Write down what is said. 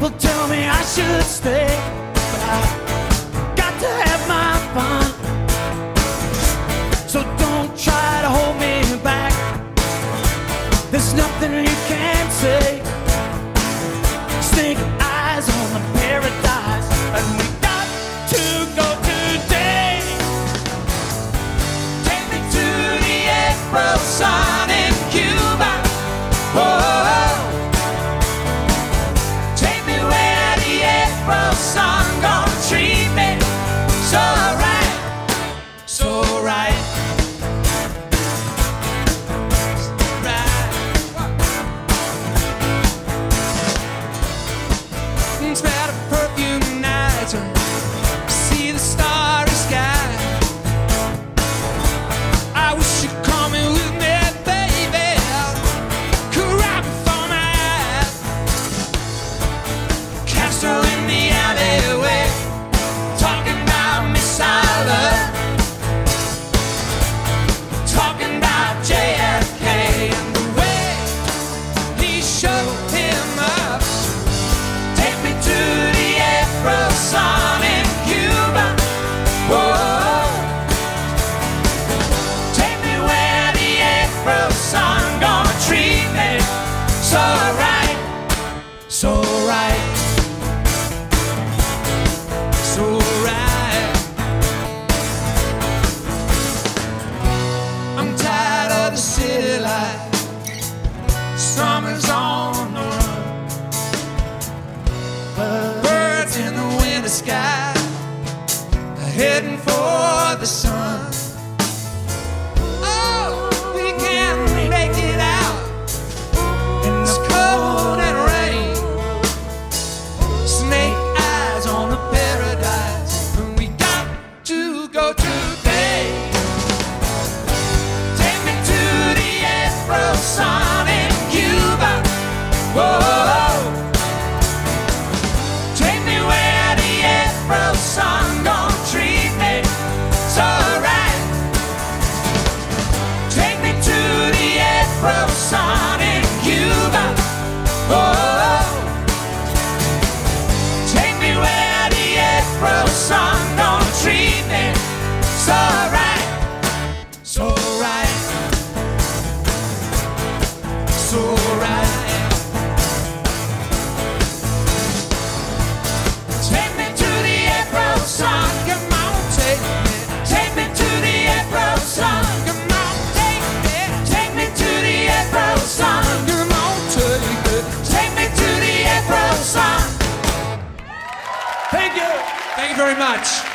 People tell me I should stay, but I got to have my fun. So don't try to hold me back. There's nothing you can't say. Snake eyes on the paradise, and we got to go today. Take me to the April Sun in Cuba. Whoa. Take me where the April sun gonna treat me so right, so right. Smell of perfume nights, see the starry sky. I wish you'd come in with me, baby. Could right before my eyes. Castro in the alleyway, talking about Miss Oliver, talking about JFK and the way he showed him up. Take me to the April Sun in Cuba. Whoa. Take me where the April sun gonna treat me so right, so right, so right. I'm tired of the city life. Summer's on the run. Birds in the winter sky heading for the sun. Oh, we can make it out in this cold and rain. Snake eyes on the paradise, and we got to go today. Take me to the April Sun in Cuba. Whoa. Take me where the April sun gonna treat me so right. Take me to the April sun in Cuba. Oh, take me where the April sun gonna treat me so right, so right, so right. Take me to the April sun, come on, take me to the April sun, come on, take me to the April sun, come on, take me to the April sun. Thank you very much.